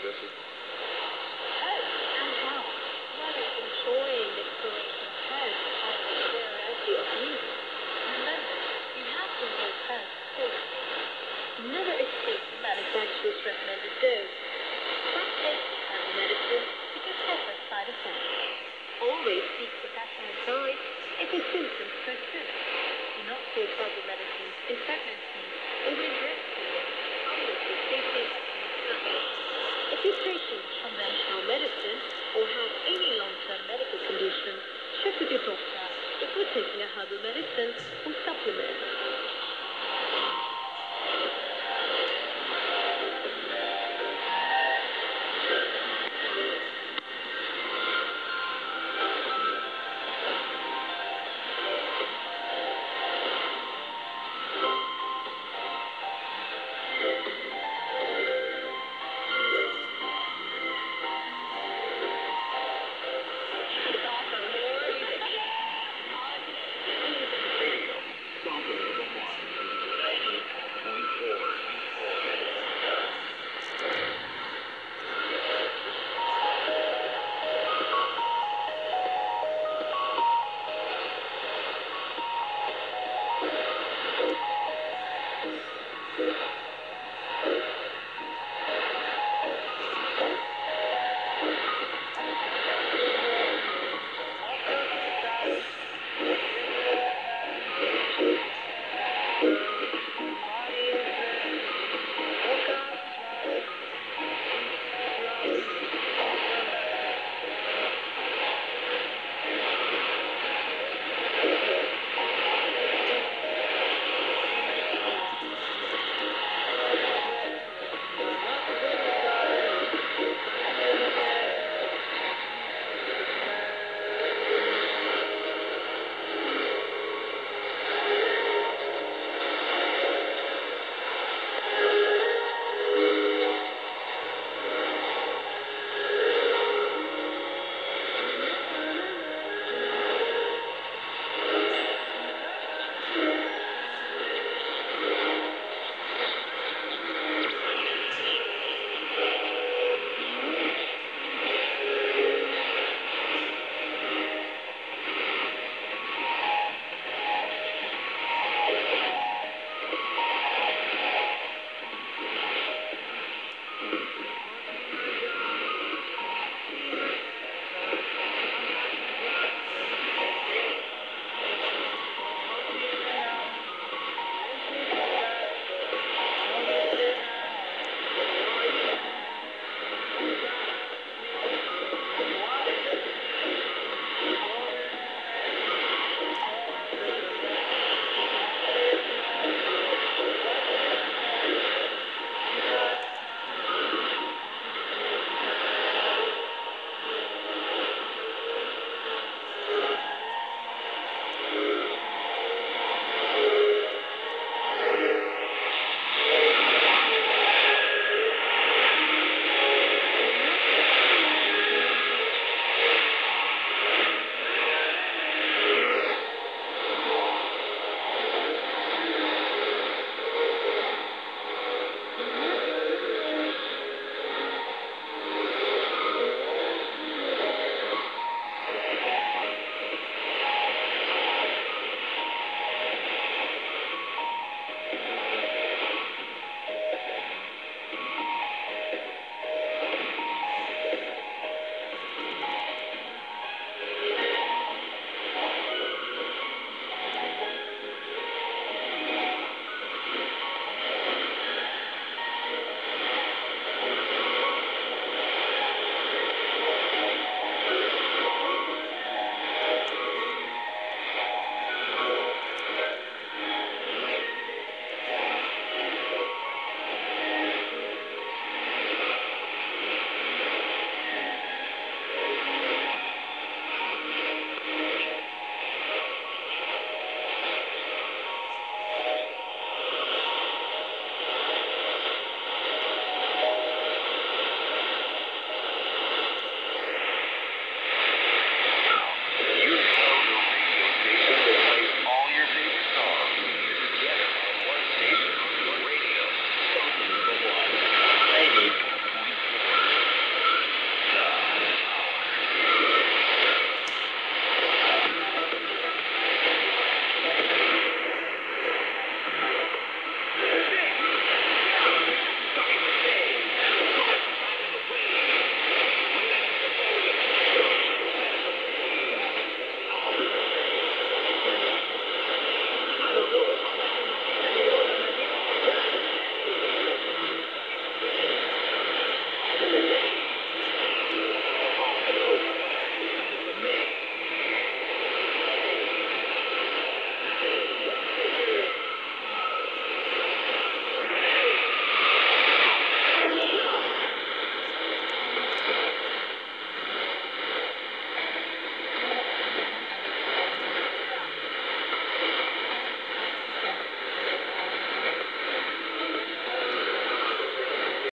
this? And how? Well, it's ensuring the exploration of health and the variety of needs. Remember, you have to know health first. Never escape the manufacturer's recommended dose. Stop taking herbal medicine because has side effects. Always seek professional advice if your symptoms persist. Do not take herbal medicines in pregnancy or when breastfeeding unless your safety has been established. If you're taking conventional medicine or have any long-term medical conditions, check with your doctor before taking a herbal medicine or supplement.